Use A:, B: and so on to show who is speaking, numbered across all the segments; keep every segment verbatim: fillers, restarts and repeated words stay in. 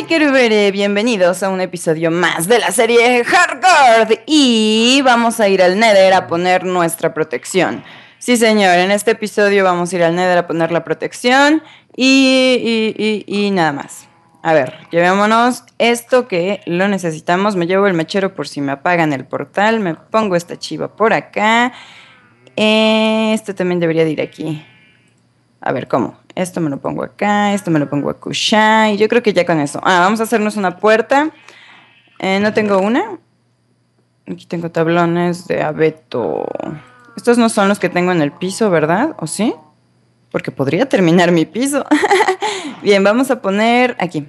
A: Hey, querubere, bienvenidos a un episodio más de la serie Hardcore. Y vamos a ir al Nether a poner nuestra protección. Sí, señor, en este episodio vamos a ir al Nether a poner la protección y, y, y, y nada más. A ver, llevémonos esto que lo necesitamos. Me llevo el mechero por si me apagan el portal. Me pongo esta chiva por acá. Esto también debería de ir aquí. A ver, ¿cómo? Esto me lo pongo acá, esto me lo pongo acá. Y yo creo que ya con eso. Ah, vamos a hacernos una puerta. Eh, no tengo una. Aquí tengo tablones de abeto. Estos no son los que tengo en el piso, ¿verdad? ¿O sí? Porque podría terminar mi piso. Bien, vamos a poner aquí.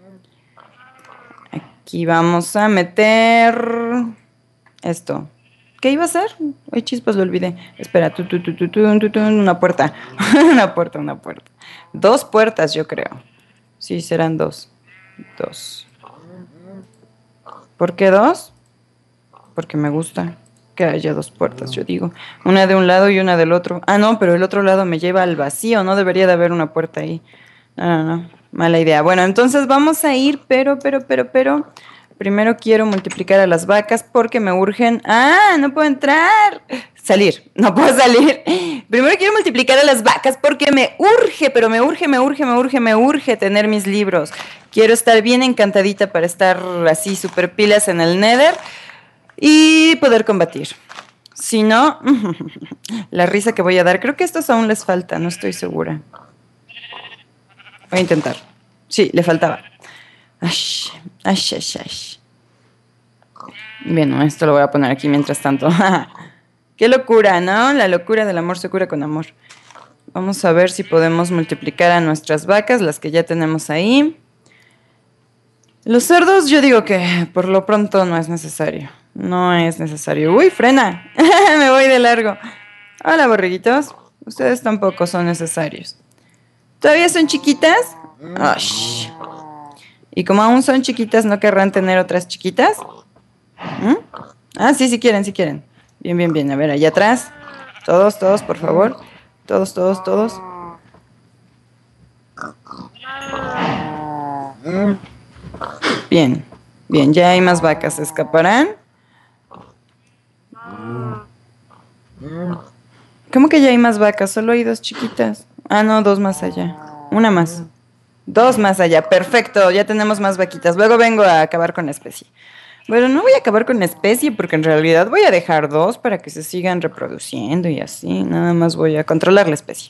A: Aquí vamos a meter esto. ¿Qué iba a hacer? Ay, chispas, lo olvidé. Espera, tu, tu, tu, tu, tu, tu, tu, una puerta. Una puerta, una puerta. Dos puertas, yo creo. Sí, serán dos. Dos. ¿Por qué dos? Porque me gusta que haya dos puertas, yo digo. Una de un lado y una del otro. Ah, no, pero el otro lado me lleva al vacío. No debería de haber una puerta ahí. No, no, no. Mala idea. Bueno, entonces vamos a ir, pero, pero, pero, pero... Primero quiero multiplicar a las vacas porque me urgen... ¡Ah! ¡No puedo entrar! Salir. No puedo salir. Primero quiero multiplicar a las vacas porque me urge, pero me urge, me urge, me urge, me urge tener mis libros. Quiero estar bien encantadita para estar así super pilas en el Nether y poder combatir. Si no, la risa que voy a dar. Creo que estos aún les falta, no estoy segura. Voy a intentar. Sí, le faltaba. Ay, ay, ay, ay. Bueno, esto lo voy a poner aquí mientras tanto. Qué locura, ¿no? La locura del amor se cura con amor. Vamos a ver si podemos multiplicar a nuestras vacas, las que ya tenemos ahí. Los cerdos, yo digo que por lo pronto no es necesario. No es necesario. ¡Uy, frena! Me voy de largo. Hola, borreguitos. Ustedes tampoco son necesarios. ¿Todavía son chiquitas? ¡Ay! Y como aún son chiquitas, ¿no querrán tener otras chiquitas? ¿Mm? Ah, sí, sí quieren, sí quieren. Bien, bien, bien. A ver, allá atrás. Todos, todos, por favor. Todos, todos, todos. Bien, bien, ya hay más vacas. ¿Se escaparán? ¿Cómo que ya hay más vacas? Solo hay dos chiquitas. Ah, no, dos más allá. Una más. Dos más allá, perfecto, ya tenemos más vaquitas. Luego vengo a acabar con la especie. Bueno, no voy a acabar con la especie porque en realidad voy a dejar dos para que se sigan reproduciendo y así. Nada más voy a controlar la especie.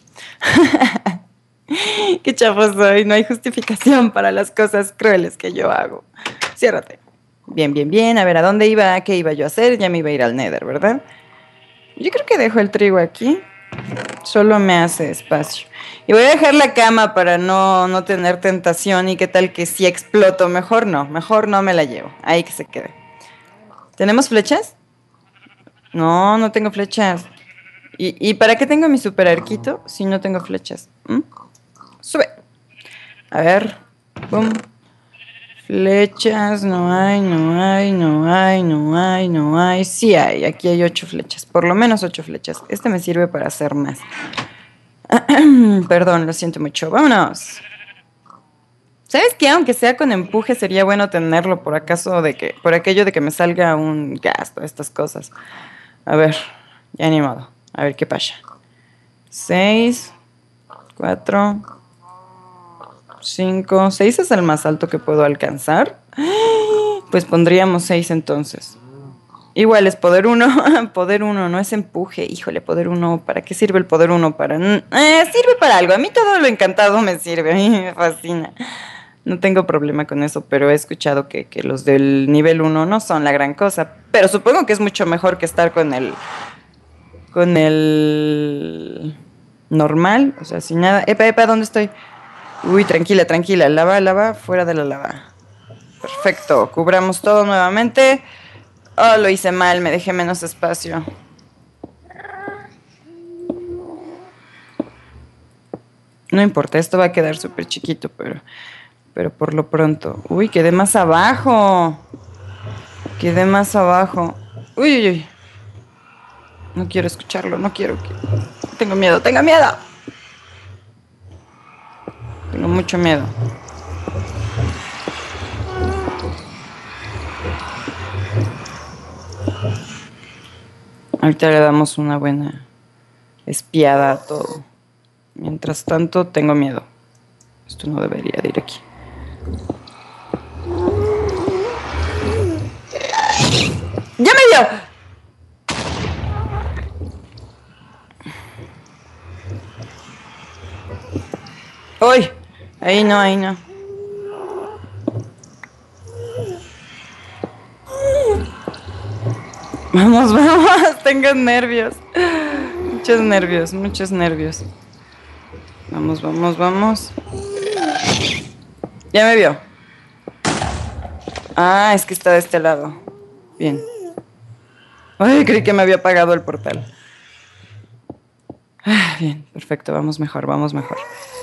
A: Qué chafo soy, no hay justificación para las cosas crueles que yo hago. Ciérrate. Bien, bien, bien. A ver, ¿a dónde iba? ¿Qué iba yo a hacer? Ya me iba a ir al Nether, ¿verdad? Yo creo que dejo el trigo aquí. Solo me hace espacio. Y voy a dejar la cama para no, no tener tentación. Y qué tal que si exploto. Mejor no, mejor no me la llevo. Ahí que se quede. ¿Tenemos flechas? No, no tengo flechas. ¿Y, y para qué tengo mi super arquito si no tengo flechas? ¿Mm? Sube. A ver. Pum. Flechas, no hay, no hay, no hay, no hay, no hay. Sí hay, aquí hay ocho flechas. Por lo menos ocho flechas. Este me sirve para hacer más. Perdón, lo siento mucho. Vámonos. ¿Sabes qué? Aunque sea con empuje, sería bueno tenerlo por acaso de que, por aquello de que me salga un gasto, estas cosas. A ver, ya ni modo. A ver qué pasa. Seis, cuatro, cinco, seis es el más alto que puedo alcanzar. Pues pondríamos seis entonces. Igual es poder uno. Poder uno, no es empuje. Híjole, poder uno. ¿Para qué sirve el poder uno? Para... Eh, sirve para algo. A mí todo lo encantado me sirve. A mí me fascina. No tengo problema con eso, pero he escuchado que, que los del nivel uno no son la gran cosa. Pero supongo que es mucho mejor que estar con el... Con el... normal. O sea, sin nada. Epa, epa, ¿dónde estoy? Uy, tranquila, tranquila. Lava, lava, fuera de la lava. Perfecto. Cubramos todo nuevamente. Oh, lo hice mal, me dejé menos espacio. No importa, esto va a quedar súper chiquito, pero, pero por lo pronto... Uy, quedé más abajo. Quedé más abajo. Uy, uy, uy. No quiero escucharlo, no quiero. Tengo miedo, tengo miedo. Tengo mucho miedo. Ahorita le damos una buena espiada a todo. Mientras tanto, tengo miedo. Esto no debería de ir aquí. ¡Ya me dio! ¡Uy! Ahí no, ahí no. Vamos, vamos. Tengo nervios. Muchos nervios, muchos nervios. Vamos, vamos, vamos. Ya me vio. Ah, es que está de este lado. Bien. Ay, creí que me había apagado el portal. Ah, bien, perfecto. Vamos mejor, vamos mejor.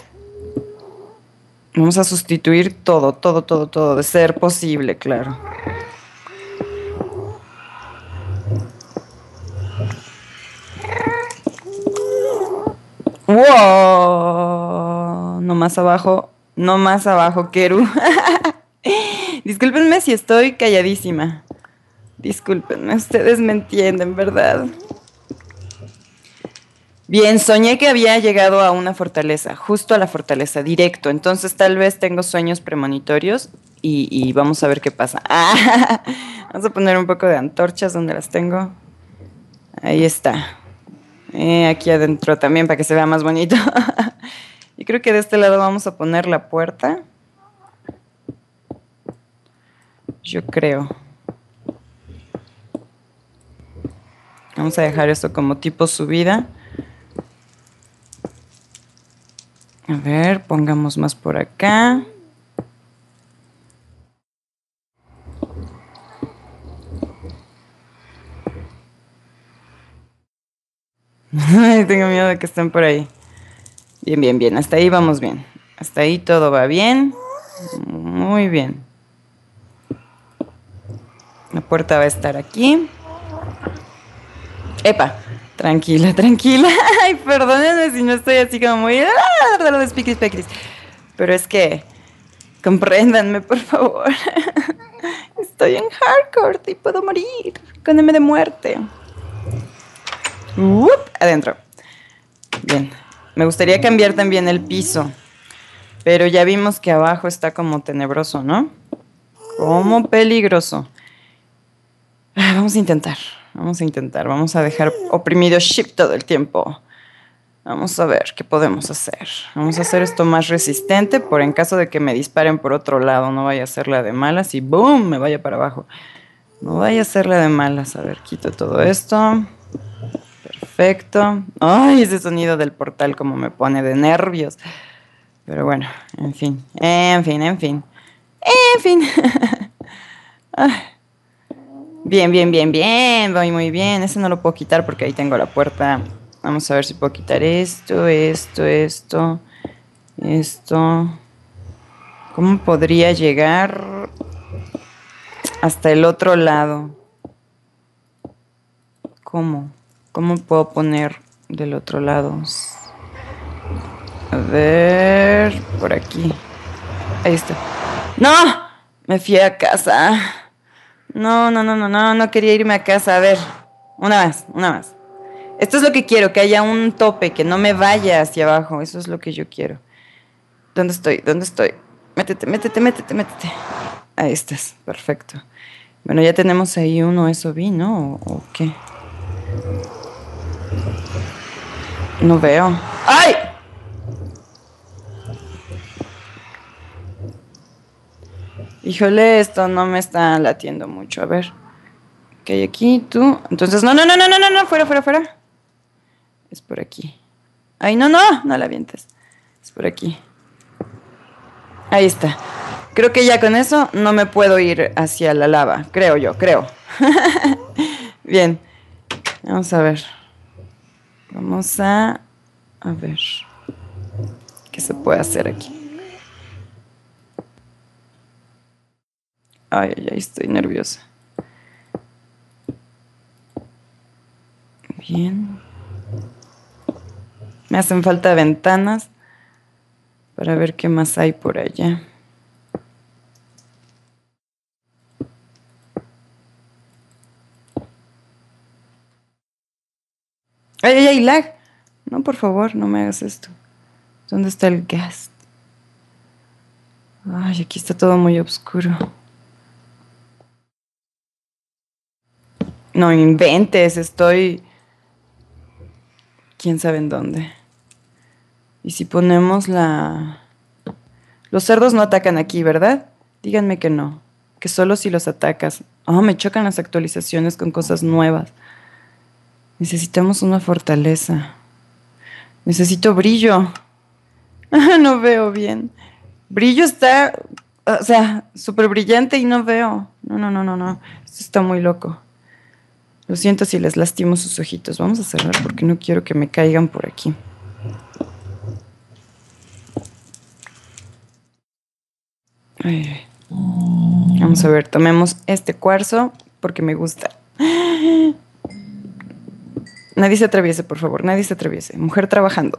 A: Vamos a sustituir todo, todo, todo, todo. De ser posible, claro. ¡Wow! No más abajo, no más abajo, Keru. Discúlpenme si estoy calladísima. Discúlpenme, ustedes me entienden, ¿verdad? Bien, soñé que había llegado a una fortaleza, justo a la fortaleza, directo. Entonces tal vez tengo sueños premonitorios y, y vamos a ver qué pasa. Ah, vamos a poner un poco de antorchas donde las tengo. Ahí está. Eh, aquí adentro también para que se vea más bonito. Y creo que de este lado vamos a poner la puerta. Yo creo. Vamos a dejar esto como tipo subida. A ver, pongamos más por acá. Ay, tengo miedo de que estén por ahí. Bien, bien, bien. Hasta ahí vamos bien. Hasta ahí todo va bien. Muy bien. La puerta va a estar aquí. ¡Epa! Tranquila, tranquila. Ay, perdónenme si no estoy así como muy... Pero es que... Compréndanme, por favor. Estoy en hardcore y puedo morir. Con M de muerte. ¡Up! Adentro. Bien. Me gustaría cambiar también el piso. Pero ya vimos que abajo está como tenebroso, ¿no? Como peligroso. Ah, vamos a intentar. Vamos a intentar. Vamos a dejar oprimido Shift todo el tiempo. Vamos a ver qué podemos hacer. Vamos a hacer esto más resistente por en caso de que me disparen por otro lado. No vaya a ser la de malas y ¡boom! Me vaya para abajo. No vaya a ser la de malas. A ver, quito todo esto. Perfecto. Ay, ese sonido del portal como me pone de nervios. Pero bueno, en fin. En fin, en fin. En fin. Bien, bien, bien, bien. Voy muy bien. Ese no lo puedo quitar porque ahí tengo la puerta. Vamos a ver si puedo quitar esto, esto, esto, esto. ¿Cómo podría llegar hasta el otro lado? ¿Cómo? ¿Cómo puedo poner del otro lado? A ver, por aquí. Ahí está. ¡No! Me fui a casa. No, no, no, no, no, no quería irme a casa. A ver, una más, una más. Esto es lo que quiero, que haya un tope, que no me vaya hacia abajo. Eso es lo que yo quiero. ¿Dónde estoy? ¿Dónde estoy? Métete, métete, métete, métete. Ahí estás, perfecto. Bueno, ya tenemos ahí uno, eso vi, ¿no? ¿O, o qué? No veo. ¡Ay! Híjole, esto no me está latiendo mucho. A ver. ¿Qué hay aquí? ¿Tú? Entonces, no, no, no, no, no, no, no, fuera, fuera, fuera. Es por aquí. Ay, no, no, no la avientes. Es por aquí. Ahí está. Creo que ya con eso no me puedo ir hacia la lava. Creo yo, creo. Bien. Vamos a ver. Vamos a... A ver. ¿Qué se puede hacer aquí? Ay, ay, ay, estoy nerviosa. Bien. Me hacen falta ventanas para ver qué más hay por allá. ¡Ay, ay, ay, lag! No, por favor, no me hagas esto. ¿Dónde está el gas? Ay, aquí está todo muy oscuro. No inventes, estoy... ¿Quién sabe en dónde? Y si ponemos la... Los cerdos no atacan aquí, ¿verdad? Díganme que no. Que solo si los atacas. Oh, me chocan las actualizaciones con cosas nuevas. Necesitamos una fortaleza. Necesito brillo. No veo bien. Brillo está... O sea, súper brillante y no veo. No, no, no, no, no. Esto está muy loco. Lo siento si les lastimo sus ojitos. Vamos a cerrar porque no quiero que me caigan por aquí. Ay, ay. Vamos a ver, tomemos este cuarzo porque me gusta. Nadie se atraviese, por favor, nadie se atraviese. Mujer trabajando.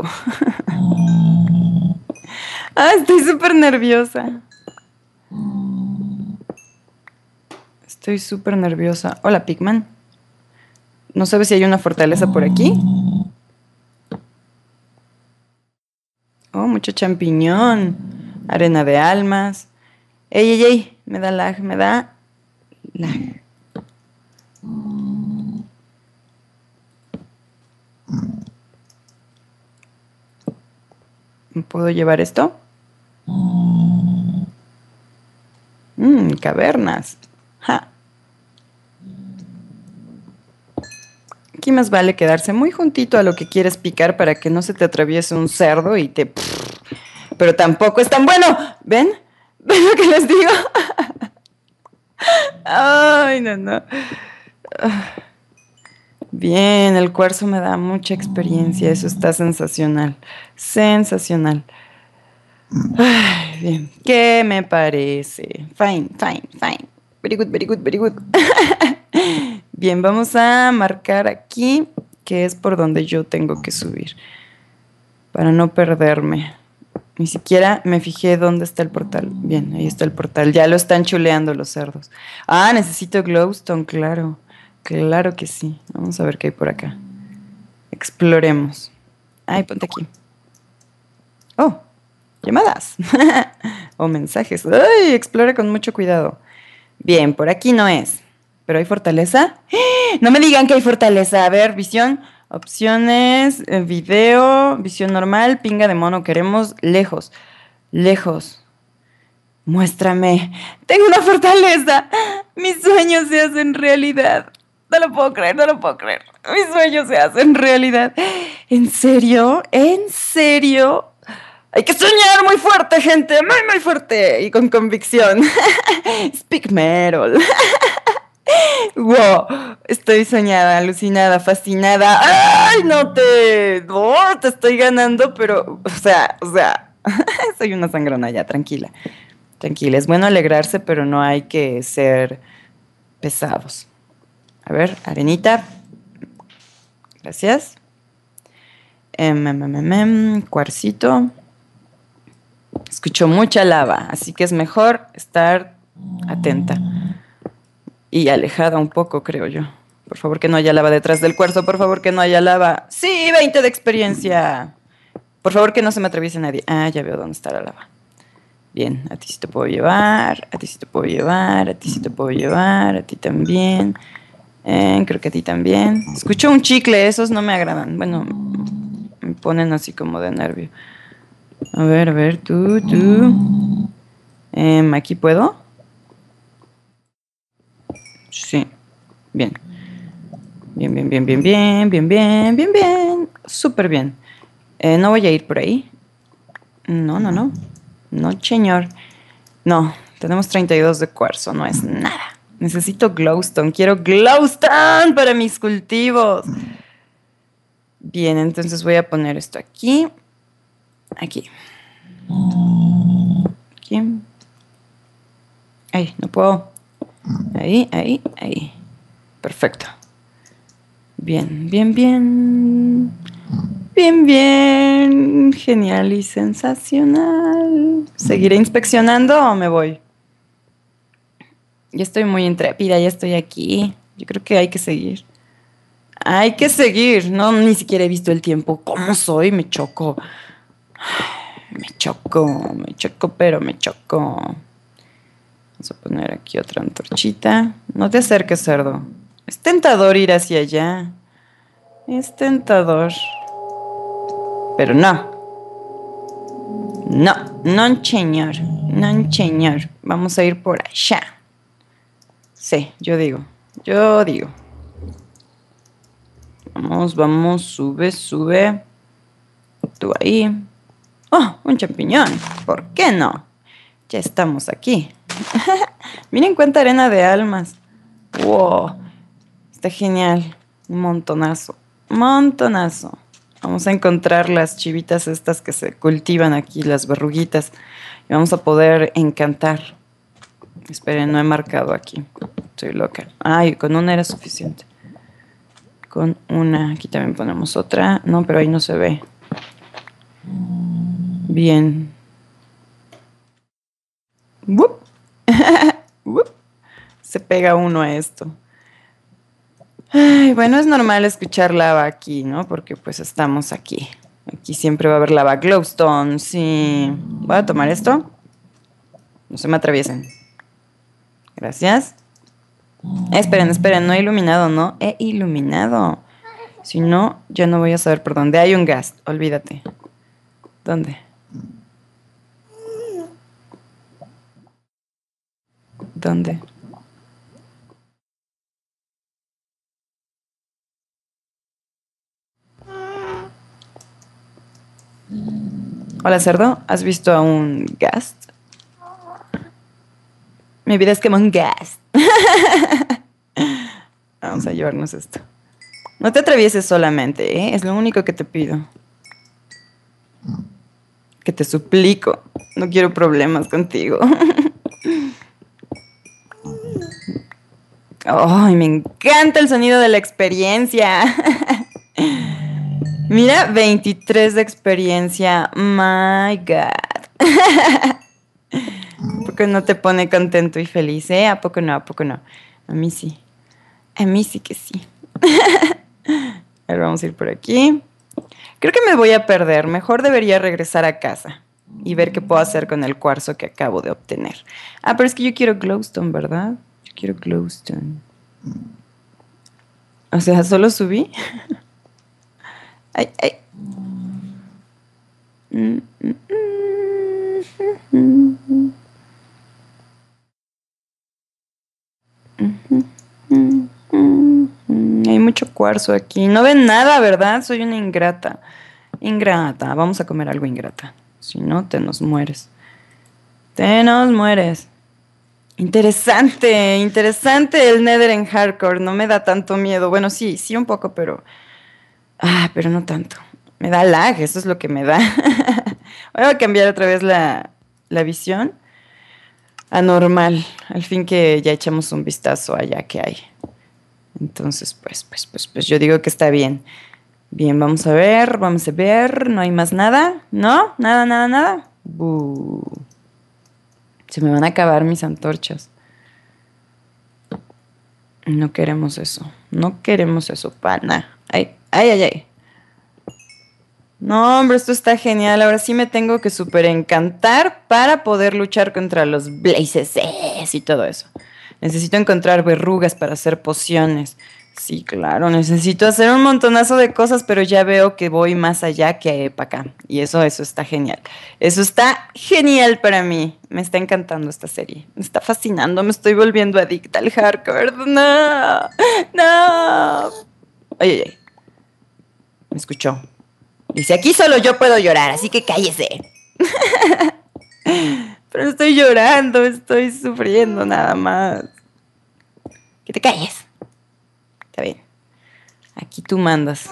A: Ah, estoy súper nerviosa. Estoy súper nerviosa. Hola, Pigman. ¿No sabes si hay una fortaleza por aquí? Oh, mucho champiñón. Arena de almas. Ey, ey, ey. Me da lag, me da lag. ¿Me puedo llevar esto? Mmm, cavernas. Ja. Aquí más vale quedarse muy juntito a lo que quieres picar para que no se te atraviese un cerdo y te... Pero tampoco es tan bueno. ¿Ven? ¿Ven lo que les digo? Ay, no, no. Bien, el cuarzo me da mucha experiencia. Eso está sensacional. Sensacional. Ay, bien. ¿Qué me parece? Fine, fine, fine. Very good, very good, very good. Bien, vamos a marcar aquí que es por donde yo tengo que subir para no perderme. Ni siquiera me fijé dónde está el portal. Bien, ahí está el portal. Ya lo están chuleando los cerdos. Ah, necesito glowstone, claro. Claro que sí. Vamos a ver qué hay por acá. Exploremos. Ay, ponte aquí. Oh, llamadas. O mensajes. Ay, explore con mucho cuidado. Bien, por aquí no es. ¿Pero hay fortaleza? No me digan que hay fortaleza. A ver, visión, opciones, eh, video, visión normal, pinga de mono. Queremos lejos, lejos. Muéstrame. Tengo una fortaleza. Mis sueños se hacen realidad. No lo puedo creer, no lo puedo creer. Mis sueños se hacen realidad. ¿En serio? ¿En serio? Hay que soñar muy fuerte, gente. Muy, muy fuerte. Y con convicción. Speak Meryl. Wow, estoy soñada, alucinada, fascinada. ¡Ay, no te! No, te estoy ganando, pero, o sea, o sea, soy una sangrona ya, tranquila. Tranquila, es bueno alegrarse, pero no hay que ser pesados. A ver, arenita. Gracias. Em, em, em, em, em, cuarcito. Escucho mucha lava, así que es mejor estar atenta. Y alejada un poco, creo yo. Por favor, que no haya lava detrás del cuarzo. Por favor, que no haya lava. ¡Sí! veinte de experiencia. Por favor, que no se me atraviese nadie. Ah, ya veo dónde está la lava. Bien, a ti sí te puedo llevar. A ti sí te puedo llevar. A ti sí te puedo llevar. A ti también. Eh, creo que a ti también. Escucho un chicle. Esos no me agradan. Bueno, me ponen así como de nervio. A ver, a ver. Tú, tú. Eh, ¿aquí puedo? Sí, bien. Bien, bien, bien, bien, bien, bien, bien, bien, bien. Súper bien. Eh, no voy a ir por ahí. No, no, no. No, señor. No, tenemos treinta y dos de cuarzo, no es nada. Necesito glowstone. Quiero glowstone para mis cultivos. Bien, entonces voy a poner esto aquí. Aquí. Aquí. Ay, no puedo. Ahí, ahí, ahí. Perfecto. Bien, bien, bien. Bien, bien. Genial y sensacional. ¿Seguiré inspeccionando o me voy? Ya estoy muy intrépida, ya estoy aquí. Yo creo que hay que seguir. Hay que seguir. No, ni siquiera he visto el tiempo. ¿Cómo soy? Me choco. Me choco, me choco, pero me choco. Vamos a poner aquí otra antorchita. No te acerques, cerdo. Es tentador ir hacia allá. Es tentador. Pero no. No, no, señor. No, señor. Vamos a ir por allá. Sí, yo digo. Yo digo. Vamos, vamos, sube, sube. Tú ahí. ¡Oh, un champiñón! ¿Por qué no? Ya estamos aquí. Miren cuánta arena de almas. ¡Wow! Está genial. Un montonazo. Montonazo. Vamos a encontrar las chivitas estas que se cultivan aquí, las verruguitas. Y vamos a poder encantar. Esperen, no he marcado aquí. Estoy loca. Ay, con una era suficiente. Con una. Aquí también ponemos otra. No, pero ahí no se ve. Bien. ¡Wup! ¡Wup! Se pega uno a esto. Ay, bueno, es normal escuchar lava aquí, ¿no? Porque pues estamos aquí. Aquí siempre va a haber lava. Glowstone, sí. Voy a tomar esto. No se me atraviesen. Gracias. Esperen, esperen, no he iluminado, ¿no? He iluminado. Si no, ya no voy a saber por dónde. Hay un gas, olvídate. ¿Dónde? ¿Dónde? Hola, cerdo. ¿Has visto a un gas? Mi vida es como un gas. Vamos a llevarnos esto. No te atravieses solamente, ¿eh? Es lo único que te pido. Que te suplico. No quiero problemas contigo. ¡Ay, me encanta el sonido de la experiencia! Mira, veintitrés de experiencia. My God. ¿A poco no te pone contento y feliz, eh? ¿A poco no? ¿A poco no? A mí sí. A mí sí que sí. A ver, vamos a ir por aquí. Creo que me voy a perder. Mejor debería regresar a casa y ver qué puedo hacer con el cuarzo que acabo de obtener. Ah, pero es que yo quiero glowstone, ¿verdad? Yo quiero glowstone. O sea, ¿solo subí? Ay, ay. Mm, mm, mm, mm, mm, mm, mm. Hay mucho cuarzo aquí. No ven nada, ¿verdad? Soy una ingrata. Ingrata. Vamos a comer algo ingrata. Si no, te nos mueres. Te nos mueres. Interesante, interesante el Nether en hardcore. No me da tanto miedo. Bueno, sí, sí un poco, pero... Ah, pero no tanto. Me da lag, eso es lo que me da. Voy a cambiar otra vez la, la visión a normal. Al fin que ya echamos un vistazo allá que hay. Entonces, pues, pues, pues, pues yo digo que está bien. Bien, vamos a ver, vamos a ver. No hay más nada, ¿no? Nada, nada, nada. Buh. Se me van a acabar mis antorchas. No queremos eso. No queremos eso, pana. Ay, ay, ay, ay. No, hombre, esto está genial. Ahora sí me tengo que súper encantar para poder luchar contra los blazes y todo eso. Necesito encontrar verrugas para hacer pociones. Sí, claro, necesito hacer un montonazo de cosas, pero ya veo que voy más allá que para acá. Y eso, eso está genial. Eso está genial para mí. Me está encantando esta serie. Me está fascinando. Me estoy volviendo adicta al hardcore. No, no. Ay, ay, ay. Me escuchó. Dice, aquí solo yo puedo llorar, así que cállese. Pero estoy llorando, estoy sufriendo nada más. Que te calles. Está bien. Aquí tú mandas.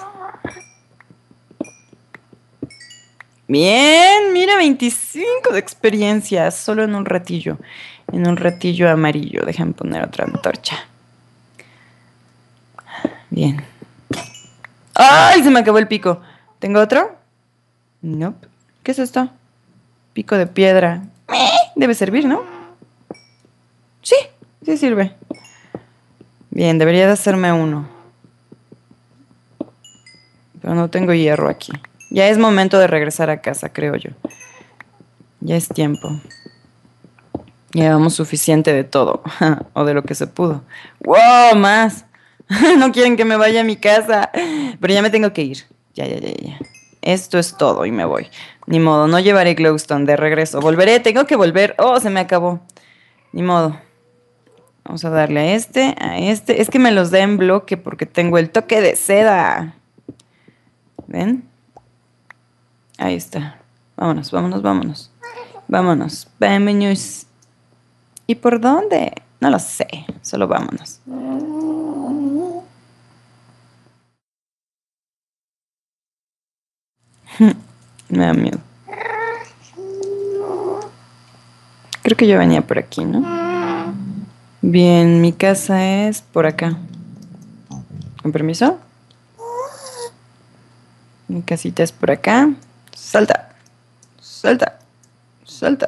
A: Bien, mira, veinticinco de experiencia, solo en un ratillo. En un ratillo amarillo. Déjame poner otra antorcha. Bien. ¡Ay! Se me acabó el pico. ¿Tengo otro? No. Nope. ¿Qué es esto? Pico de piedra. Debe servir, ¿no? Sí, sí sirve. Bien, debería de hacerme uno. Pero no tengo hierro aquí. Ya es momento de regresar a casa, creo yo. Ya es tiempo. Llevamos suficiente de todo. O de lo que se pudo. ¡Wow! Más. No quieren que me vaya a mi casa. Pero ya me tengo que ir. Ya, ya, ya, ya. Esto es todo y me voy. Ni modo, no llevaré glowstone de regreso. Volveré, tengo que volver. Oh, se me acabó. Ni modo. Vamos a darle a este, a este. Es que me los da en bloque porque tengo el toque de seda. ¿Ven? Ahí está. Vámonos, vámonos, vámonos. Vámonos. Vámonos. ¿Y por dónde? No lo sé. Solo vámonos. Me da miedo. Creo que yo venía por aquí, ¿no? Bien, mi casa es por acá. ¿Con permiso? Mi casita es por acá. Salta. Salta. Salta.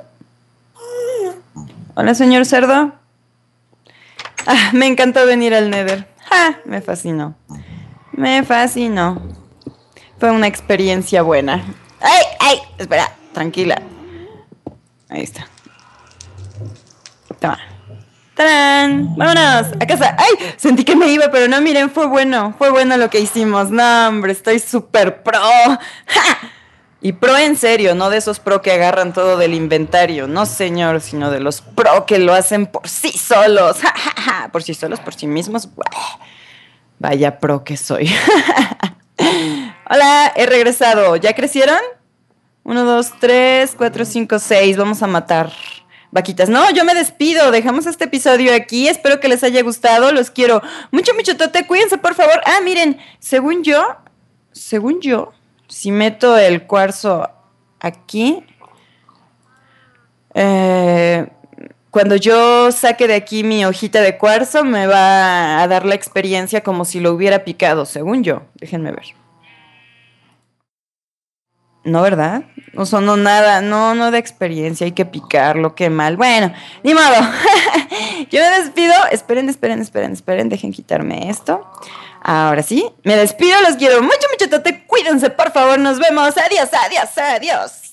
A: Hola, señor cerdo. Ah, me encantó venir al Nether. ¡Ja! Me fascinó. Me fascinó. Fue una experiencia buena. ¡Ay! ¡Ay! Espera, tranquila. Ahí está. Toma. ¡Tarán! ¡Vámonos! ¡A casa! ¡Ay! Sentí que me iba, pero no, miren, fue bueno. Fue bueno lo que hicimos. No, hombre, estoy súper pro. ¡Ja! Y pro en serio, no de esos pro que agarran todo del inventario. No, señor, sino de los pro que lo hacen por sí solos. ¡Ja, ja, ja! Por sí solos, por sí mismos. Vaya pro que soy. Hola, he regresado. ¿Ya crecieron? Uno, dos, tres, cuatro, cinco, seis. Vamos a matar vaquitas. No, yo me despido. Dejamos este episodio aquí. Espero que les haya gustado. Los quiero mucho, mucho, tote. Cuídense, por favor. Ah, miren, según yo, según yo, si meto el cuarzo aquí, eh, cuando yo saque de aquí mi hojita de cuarzo, me va a dar la experiencia como si lo hubiera picado, según yo. Déjenme ver. No, ¿verdad? No sonó nada, no, no de experiencia, hay que picarlo, qué mal. Bueno, ni modo. Yo me despido. Esperen, esperen, esperen, esperen, dejen quitarme esto. Ahora sí, me despido, los quiero mucho, mucho, tote. Cuídense, por favor, nos vemos. Adiós, adiós, adiós.